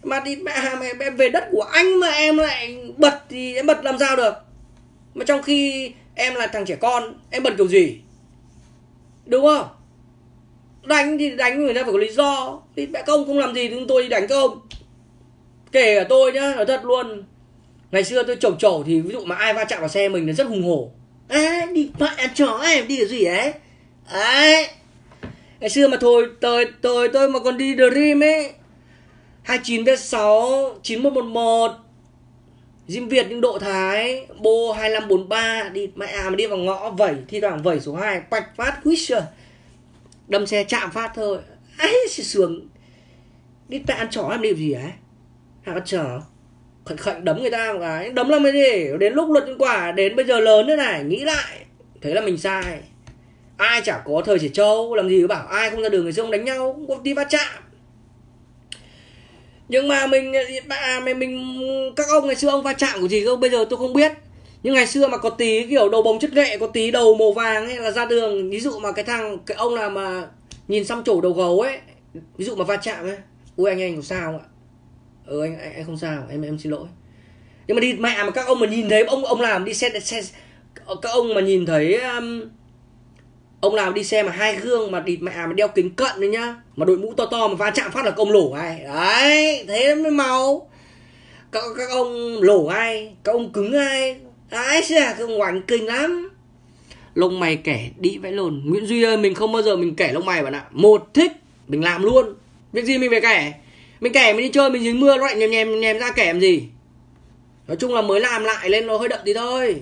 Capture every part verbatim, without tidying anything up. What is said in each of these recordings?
Mà đi mẹ mẹ em về đất của anh mà em lại bật thì em bật làm sao được? Mà trong khi em là thằng trẻ con, em bật kiểu gì? Đúng không? Đánh thì đánh người ta phải có lý do. Thì mẹ công không làm gì thì tôi đi đánh công. Kể cả tôi nhá, nói thật luôn. Ngày xưa tôi trầu trầu thì ví dụ mà ai va chạm vào xe mình là rất hùng hổ. À, đi mẹ chó em đi cái gì ấy? Đấy. Ngày xưa mà thôi tôi tôi tôi mà còn đi Dream ấy, hai chín V sáu chín một một một, Diêm Việt nhưng độ Thái, Bô hai lăm bốn ba, đi mẹ mà đi vào ngõ vẩy, thi thoảng vẩy số hai, bạch phát Wisher. Đâm xe chạm phát thôi. Ấy sướng. Đi tại ăn chó em đi gì ấy? Hả con chó? Khệnh khệnh đấm người ta một cái, đấm là mới gì? Đến lúc luật nhân quả đến bây giờ lớn thế này, nghĩ lại thế là mình sai. Ai chả có thời trẻ trâu, làm gì cứ bảo ai không ra đường người xưa đánh nhau, không có đi va chạm. Nhưng mà mình mình, mình các ông ngày xưa ông va chạm của gì không bây giờ tôi không biết. Nhưng ngày xưa mà có tí kiểu đầu bồng chất nghệ, có tí đầu màu vàng ấy là ra đường. Ví dụ mà cái thằng cái ông nào mà nhìn xăm trổ đầu gấu ấy, ví dụ mà va chạm ấy, ui anh anh có sao không ạ? Ừ anh, anh anh không sao, em em xin lỗi. Nhưng mà đi mẹ mà các ông mà nhìn thấy ông ông làm đi xe, xe các ông mà nhìn thấy um, ông làm đi xe mà hai gương mà địt mẹ mà đeo kính cận đấy nhá, mà đội mũ to to mà va chạm phát là công lổ ai đấy, thế mới màu. Các, các ông lổ ai, các ông cứng ai đấy, các ông ngoảnh kinh lắm. Lông mày kẻ đĩ vãi lồn. Nguyễn Duy ơi, mình không bao giờ mình kẻ lông mày bạn ạ. Một thích mình làm luôn, việc gì mình phải kẻ. Mình kẻ mình đi chơi mình dính mưa nó lại nhèm nhèm nhèm ra kẻ làm gì. Nói chung là mới làm lại lên nó hơi đậm tí thôi.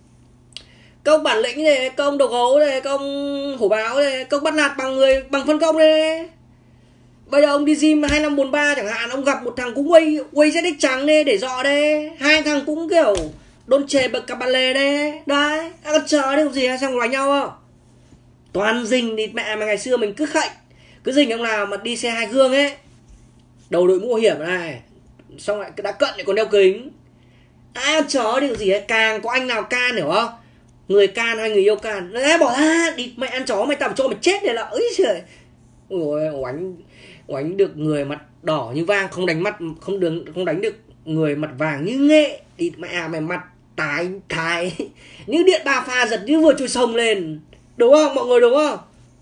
Công bản lĩnh này, công đầu gấu này, công hổ báo này, công bắt nạt bằng người bằng phân công này. Bây giờ ông đi gym hai năm bốn ba chẳng hạn, ông gặp một thằng cũng quay quay Z X trắng đây để dọ đây, hai thằng cũng kiểu đôn chề bậc cặp bà lề đây. Đấy, ăn chờ đấy không gì xong đánh nhau không? Toàn rình đi mẹ mà ngày xưa mình cứ khệnh, cứ rình ông nào mà đi xe hai gương ấy, đầu đội mũ bảo hiểm này, xong lại đã cận lại còn đeo kính. Ai ăn chó đi gì ấy, càng có anh nào can hiểu không? Người can hay người yêu can, đấy bỏ ra đi mẹ ăn chó mày tao cho mày chết này là ấy trời. Ôi oánh oánh được người mặt đỏ như vang, không đánh mặt không được, không đánh được người mặt vàng như nghệ. Đi mẹ mày mặt tái thái như điện ba pha giật như vừa trôi sông lên, đúng không mọi người, đúng không?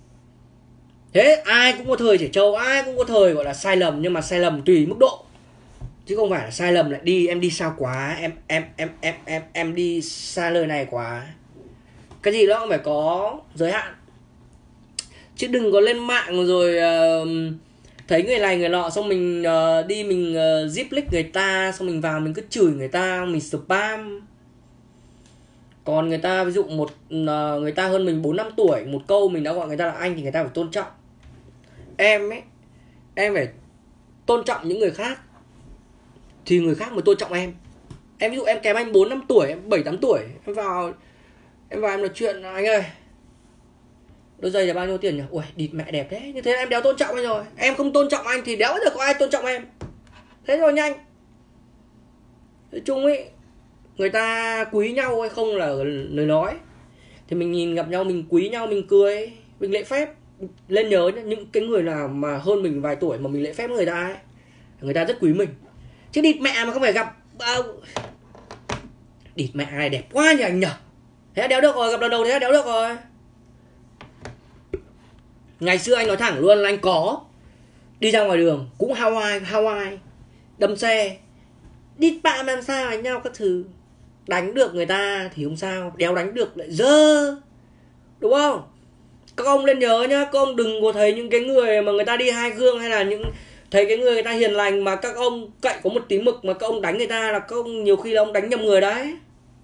Thế ai cũng có thời trẻ trâu, ai cũng có thời gọi là sai lầm, nhưng mà sai lầm tùy mức độ, chứ không phải là sai lầm lại đi em đi sao quá, em em em em em em đi xa lời này quá. Cái gì nó cũng phải có giới hạn, chứ đừng có lên mạng rồi uh, thấy người này người nọ xong mình uh, đi mình uh, zip click người ta, xong mình vào mình cứ chửi người ta, mình spam. Còn người ta ví dụ một uh, người ta hơn mình bốn năm tuổi, một câu mình đã gọi người ta là anh thì người ta phải tôn trọng. Em ấy, em phải tôn trọng những người khác thì người khác mới tôn trọng em. Em ví dụ em kém anh bốn năm tuổi, em bảy tám tuổi, em vào em vào em nói chuyện, anh ơi đôi giày là bao nhiêu tiền nhỉ? Ui địt mẹ đẹp thế. Như thế là em đéo tôn trọng anh rồi. Em không tôn trọng anh thì đéo bao giờ có ai tôn trọng em. Thế rồi nhanh. Nói chung ấy, người ta quý nhau hay không là lời nói. Thì mình nhìn gặp nhau mình quý nhau, mình cười, mình lễ phép. Lên nhớ nhá, những cái người nào mà hơn mình vài tuổi mà mình lễ phép với người ta ấy, người ta rất quý mình. Chứ địt mẹ mà không phải gặp à, địt mẹ này đẹp quá nhỉ anh nhỉ. Thế đéo được rồi, gặp lần đầu thế đéo được rồi. Ngày xưa anh nói thẳng luôn là anh có đi ra ngoài đường cũng Hawaii Hawaii đâm xe, đít bạn làm sao đánh nhau các thứ. Đánh được người ta thì không sao, đéo đánh được lại dơ, đúng không? Các ông lên nhớ nhá, các ông đừng có thấy những cái người mà người ta đi hai gương, hay là những thấy cái người người ta hiền lành mà các ông cậy có một tí mực mà các ông đánh người ta, là các ông nhiều khi là ông đánh nhầm người đấy,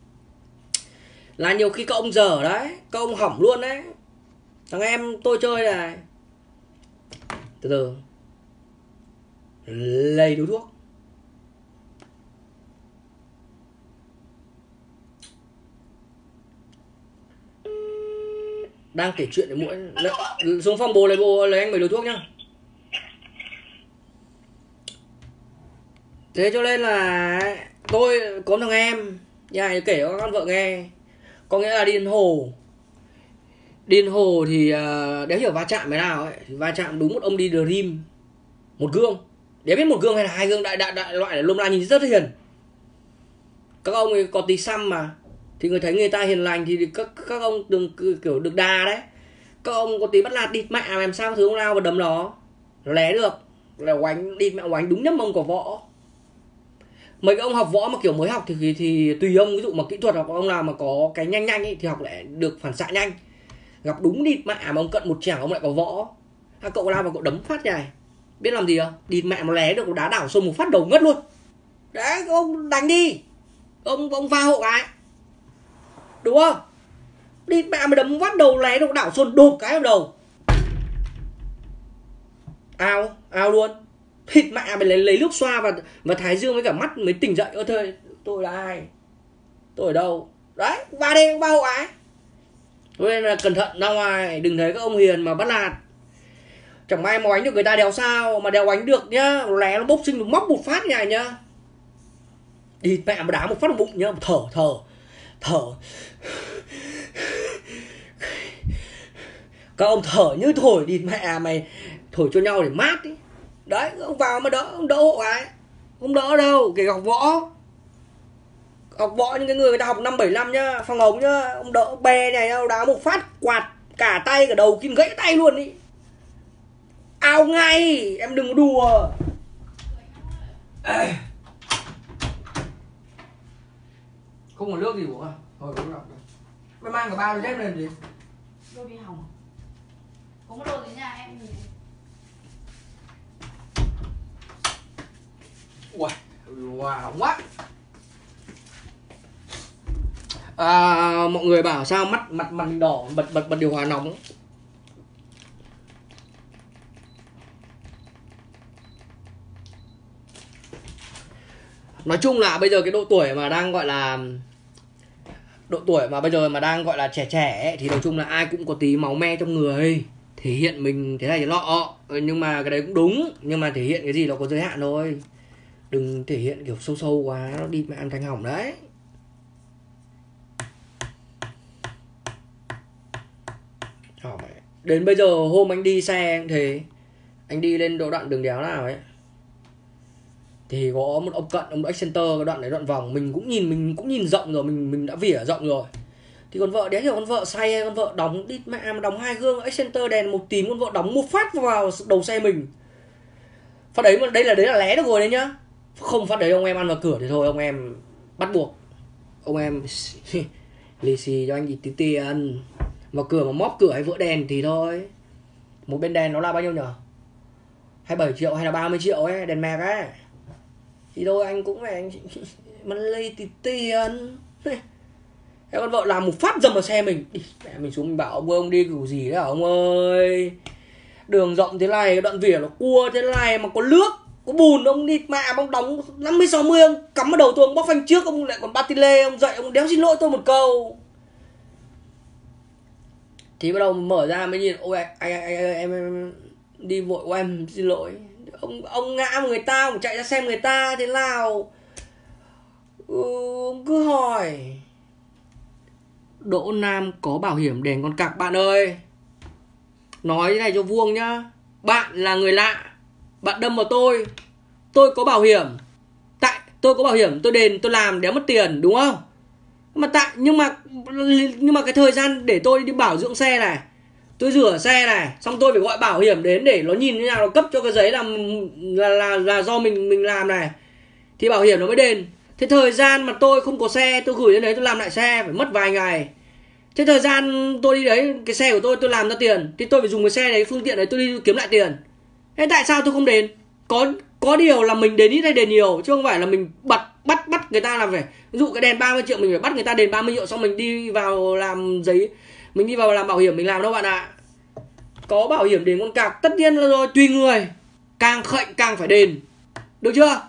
là nhiều khi các ông dở đấy, các ông hỏng luôn đấy. Thằng em tôi chơi này, từ từ lấy điếu thuốc, đang kể chuyện để mũi xuống phòng bồ lấy bồ lấy anh mấy điếu thuốc nhá. Thế cho nên là tôi có thằng em nhà kể cho con vợ nghe, có nghĩa là đi đến hồ, đi đến hồ thì uh, đéo hiểu va chạm thế nào ấy, va chạm đúng một ông đi Dream một gương, Để biết một gương hay là hai gương, đại đại đại loại là lông la nhìn rất hiền. Các ông ấy có tí xăm mà, thì người thấy người ta hiền lành thì các các ông đừng kiểu được đà đấy. Các ông có tí bắt nạt địt mẹ làm sao thứ ông nào vào đấm nó lé được, là oánh địt mẹ oánh đúng nhấp mông của võ. Mấy cái ông học võ mà kiểu mới học thì, thì thì tùy ông, ví dụ mà kỹ thuật hoặc ông nào mà có cái nhanh nhanh ấy thì học lại được phản xạ nhanh. Gặp đúng địt mẹ mà ông cận một chẻo ông lại có võ, à, cậu lao vào cậu đấm phát này biết làm gì không, địt mẹ mà lé được đá đảo xông một phát đầu ngất luôn. Đấy ông đánh đi, ông ông va hộ cái đúng không, địt mẹ mà đấm phát đầu lé được đảo xôn đột cái vào đầu, ao ao luôn. Thịt mẹ mày lấy, lấy nước xoa và và thái dương với cả mắt mới tỉnh dậy. Ơ thôi tôi là ai, tôi ở đâu đấy, va đây ba hộ ái. Nên là cẩn thận ra ngoài, đừng thấy các ông hiền mà bắt nạt. Chẳng may mà đánh được người ta đéo sao, mà đéo đánh được nhá, lé nó bốc sinh nó móc một phát như này nhá, đi mẹ mà đá một phát vào bụng nhá, thở thở thở các ông thở như thổi đi mẹ mày, thổi cho nhau để mát ý. Đấy ông vào mà đỡ, ông đỡ hộ ai, không đỡ đâu. Kể học võ, học võ những cái người người ta học năm bảy năm nhá, phòng ống nhá, ông đỡ bè này ông đá một phát quạt cả tay cả đầu kim gãy tay luôn ý, ao ngay, em đừng có đùa. Không có nước gì uống à? Thôi uống lọc. Mày mang cả ba đôi dép lên gì? Đôi đi hỏng. Không có đồ gì nhà em gì. Ui, wow quá. À, mọi người bảo sao mắt mặt mặt mình đỏ, bật bật bật điều hòa nóng. Nói chung là bây giờ cái độ tuổi mà đang gọi là độ tuổi mà bây giờ mà đang gọi là trẻ trẻ ấy, thì nói chung là ai cũng có tí máu me trong người, thể hiện mình thế này thế nọ, nhưng mà cái đấy cũng đúng, nhưng mà thể hiện cái gì nó có giới hạn thôi, đừng thể hiện kiểu sâu sâu quá, nó đi mà ăn thành hỏng đấy. Đến bây giờ hôm anh đi xe cũng thế, anh đi lên đoạn đường đéo nào ấy thì có một ông cận, ông Accenter, cái đoạn đấy đoạn vòng mình cũng nhìn, mình cũng nhìn rộng rồi, mình mình đã vỉa rộng rồi, thì con vợ đéo hiểu con vợ say hay con vợ đóng đi mẹ mà đóng hai gương Accenter đèn một tím, con vợ đóng một phát vào đầu xe mình. Phát đấy mà đây là đấy là lé được rồi đấy nhá, không phát đấy ông em ăn vào cửa thì thôi, ông em bắt buộc ông em lì xì cho anh gì tí tiền vào cửa, mà móp cửa hay vỡ đèn thì thôi. Một bên đèn nó là bao nhiêu nhở, hai mươi bảy triệu hay là ba mươi triệu ấy, đèn mẹc ấy thì thôi anh cũng phải anh mà lấy tí tiền. Em con vợ làm một phát dầm vào xe mình, đi mẹ mình xuống mình bảo ông ơi ông đi kiểu gì đấy hả ông ơi, đường rộng thế này, đoạn vỉa nó cua thế này mà có nước có bùn, ông đi mẹ ông đóng năm mươi sáu mươi ông cắm vào đầu tôi, ông bóc phanh trước, ông lại còn ba lê, ông dậy ông đéo xin lỗi tôi một câu. Thì bắt đầu mở ra mới nhìn, ôi anh, anh, anh, anh em, em đi vội của em xin lỗi. Ông ông ngã một người ta, ông chạy ra xem người ta thế nào. Ừ, ông cứ hỏi Đỗ Nam có bảo hiểm đèn con cặc bạn ơi. Nói thế này cho vuông nhá, bạn là người lạ, bạn đâm vào tôi, tôi có bảo hiểm, tại tôi có bảo hiểm tôi đền tôi làm đéo mất tiền đúng không, mà tại nhưng mà nhưng mà cái thời gian để tôi đi bảo dưỡng xe này, tôi rửa xe này, xong tôi phải gọi bảo hiểm đến để nó nhìn như nào, nó cấp cho cái giấy là là là, là do mình mình làm này thì bảo hiểm nó mới đền. Thế thời gian mà tôi không có xe, tôi gửi đến đấy tôi làm lại xe phải mất vài ngày. Thế thời gian tôi đi đấy, cái xe của tôi tôi làm ra tiền thì tôi phải dùng cái xe đấy, phương tiện đấy tôi đi kiếm lại tiền. Thế tại sao tôi không đền? Có có điều là mình đền ít hay đền nhiều, chứ không phải là mình bắt bắt bắt người ta làm phải, ví dụ cái đèn ba mươi triệu mình phải bắt người ta đền ba mươi triệu xong mình đi vào làm giấy, mình đi vào làm bảo hiểm mình làm đâu bạn ạ. Có bảo hiểm đền con cặc tất nhiên là rồi, tùy người, càng khệnh càng phải đền, được chưa?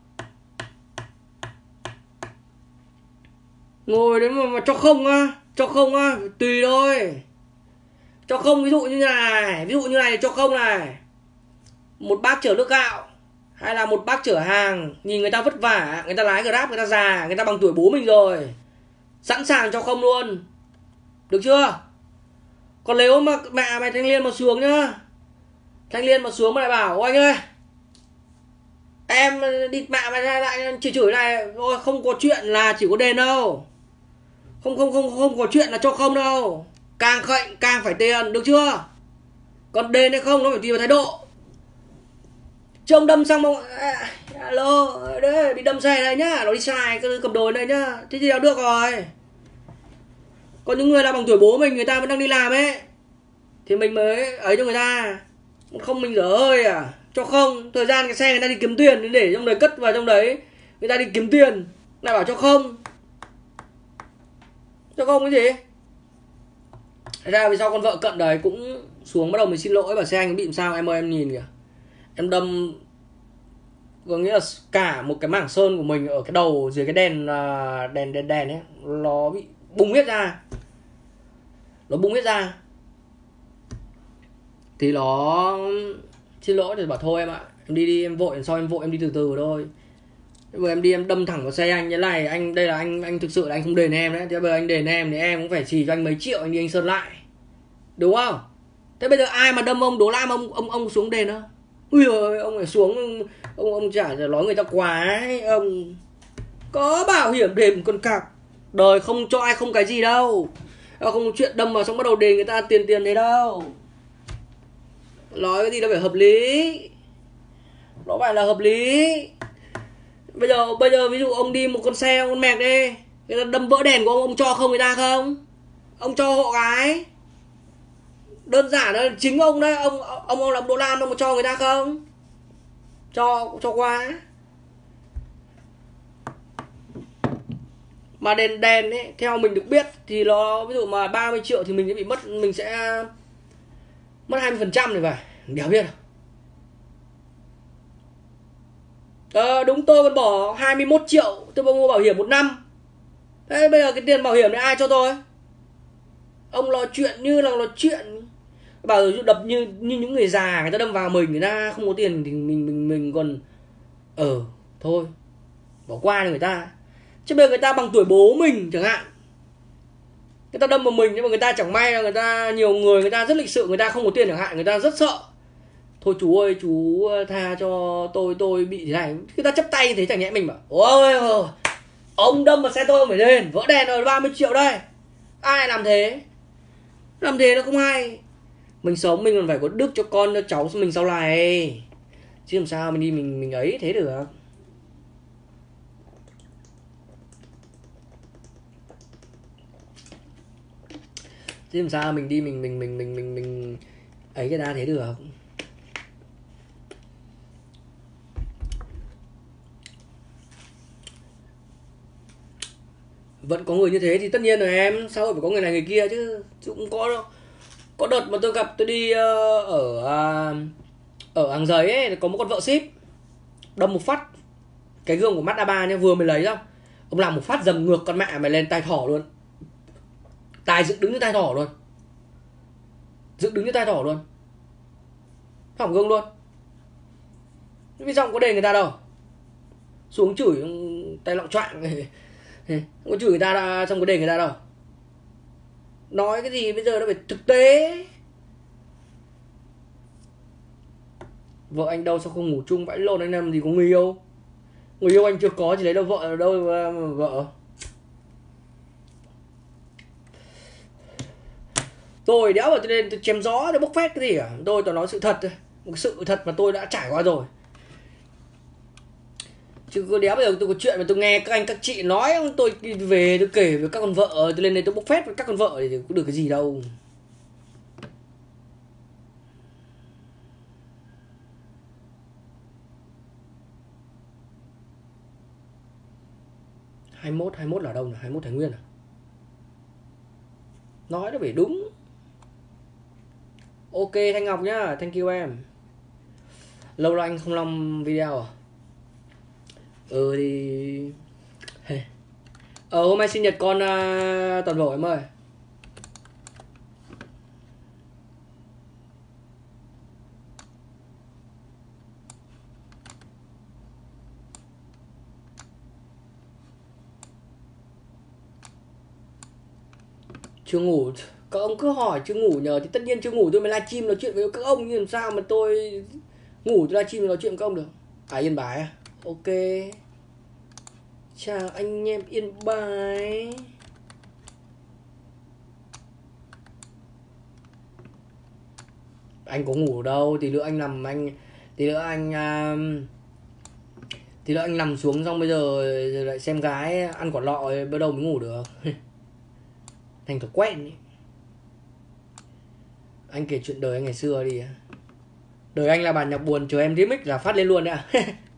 Ngồi đấy mà, mà cho không á, cho không á, tùy thôi. Cho không ví dụ như này, ví dụ như này cho không này, một bác chở nước gạo hay là một bác chở hàng, nhìn người ta vất vả, người ta lái Grab, người ta già, người ta bằng tuổi bố mình rồi, sẵn sàng cho không luôn, được chưa? Còn nếu mà mẹ mày thanh niên mà xuống nhá, thanh niên mà xuống mà lại bảo anh ơi em đi mạ mà ra lại chửi chửi này. Ôi, không có chuyện là chỉ có đền đâu. Không không không không có chuyện là cho không đâu. Càng khệnh càng phải tiền, được chưa? Còn đền hay không nó phải tùy vào thái độ. Chứ ông đâm xong ông à, alo, đấy, bị đâm xe này nhá, nó đi sai cái cầm đồi này nhá. Thế thì nào được rồi. Còn những người là bằng tuổi bố mình, người ta vẫn đang đi làm ấy, thì mình mới ấy cho người ta. Không mình dở hơi à. Cho không, thời gian cái xe người ta đi kiếm tiền, để trong đấy cất vào trong đấy, người ta đi kiếm tiền, lại bảo cho không. Cho không cái gì. Thế ra vì sao con vợ cận đấy cũng xuống bắt đầu mình xin lỗi, bảo xe anh bị làm sao em ơi em nhìn kìa. Em đâm, có nghĩa là cả một cái mảng sơn của mình ở cái đầu dưới cái đèn đèn đèn đèn ấy, nó bị bung hết ra. Nó bung hết ra. Thì nó xin lỗi thì bảo thôi em ạ, em đi đi em vội, sau em vội em đi từ từ thôi. Bây giờ em đi em đâm thẳng vào xe anh như này, anh đây là anh anh thực sự là anh không đền em đấy. Thế bây giờ anh đền em thì em cũng phải chỉ cho anh mấy triệu anh đi anh sơn lại, đúng không? Thế bây giờ ai mà đâm ông Đỗ Lam ông ông ông xuống đền không? Ui ơi, ông phải xuống, ông ông chả nói người ta quá ấy, ông có bảo hiểm đền con cặc. Đời không cho ai không cái gì đâu. Không chuyện đâm vào xong bắt đầu đền người ta tiền tiền thế đâu. Nói cái gì nó phải hợp lý. Nó phải là hợp lý. Bây giờ bây giờ ví dụ ông đi một con xe con mẹc đi, người ta đâm vỡ đèn của ông, ông cho không người ta không? Ông cho hộ cái. Đơn giản là chính ông đấy, ông ông ông làm Đỗ Lam ông có cho người ta không? Cho cho qua. Mà đèn đèn ấy, theo mình được biết thì nó ví dụ mà ba mươi triệu thì mình sẽ bị mất, mình sẽ mất hai mươi phần trăm này vậy. Đéo biết. Ờ đúng, tôi còn bỏ hai mươi mốt triệu tôi mua bảo hiểm một năm. Thế bây giờ cái tiền bảo hiểm này ai cho tôi? Ông nói chuyện như là nói chuyện. Bảo dụ đập như như những người già người ta đâm vào mình, người ta không có tiền thì mình mình mình còn ờ thôi bỏ qua cho người ta. Chứ bây giờ người ta bằng tuổi bố mình chẳng hạn, người ta đâm vào mình nhưng mà người ta chẳng may là người ta nhiều người người ta rất lịch sự, người ta không có tiền chẳng hạn, người ta rất sợ. Thôi chú ơi chú tha cho tôi, tôi bị thế này. Người ta chấp tay như thế chẳng nhẽ mình bảo ôi ôi ông đâm vào xe tôi phải đền, vỡ đèn rồi ba mươi triệu đây. Ai làm thế? Làm thế nó không hay. Mình sống mình còn phải có đức cho con cho cháu mình sau này. Chứ làm sao mình đi mình mình ấy thế được. Chứ làm sao mình đi mình mình mình mình mình mình ấy cái ta thế được. Vẫn có người như thế thì tất nhiên rồi em, sao phải có người này người kia chứ. Chứ cũng có có đợt mà tôi gặp tôi đi ở ở hàng giấy ấy, có một con vợ ship đâm một phát cái gương của Mazda ba nhá, vừa mới lấy ra ông làm một phát dầm ngược con mẹ mày lên tai thỏ luôn. Tai dựng đứng như tai thỏ luôn. Dựng đứng như tai thỏ luôn. Hỏng gương luôn. Vì sao không có đền người ta đâu. Xuống chửi tay lọng choạng. Không có chửi người ta đã, xong có đền người ta đâu. Nói cái gì bây giờ nó phải thực tế. Vợ anh đâu sao không ngủ chung vãi lộn, anh làm gì có người yêu. Người yêu anh chưa có thì lấy đâu vợ ở đâu vợ. Tôi đéo vào tôi nên tôi chém gió tôi bốc phét cái gì cả. Tôi toàn nói sự thật thôi. Một sự thật mà tôi đã trải qua rồi. Chứ có đéo bây giờ tôi có chuyện mà tôi nghe các anh các chị nói, tôi về tôi kể với các con vợ, tôi lên đây tôi bốc phét với các con vợ thì có được cái gì đâu. hai mươi mốt, hai mươi mốt là đâu nhỉ? hai mươi mốt Thái Nguyên à? Nói nó phải đúng. Ok Thanh Ngọc nhá, thank you em. Lâu rồi anh không làm video à? Ừ thì Ờ hôm nay sinh nhật con uh, Toàn Vổ em ơi. Chưa ngủ. Các ông cứ hỏi chưa ngủ nhờ thì tất nhiên chưa ngủ tôi mới livestream nói chuyện với các ông, như làm sao mà tôi ngủ tôi livestream nói chuyện với các ông được. À Yên Bái à? Ok. Chào anh em Yên Bái. Anh có ngủ đâu, tí nữa anh nằm anh tí nữa anh uh, tí nữa anh nằm xuống xong bây giờ lại xem gái ăn quả lọ bắt đầu mới ngủ được. Thành thói quen ấy. Anh kể chuyện đời anh ngày xưa đi. Đời anh là bản nhạc buồn, chờ em remix là phát lên luôn đấy à.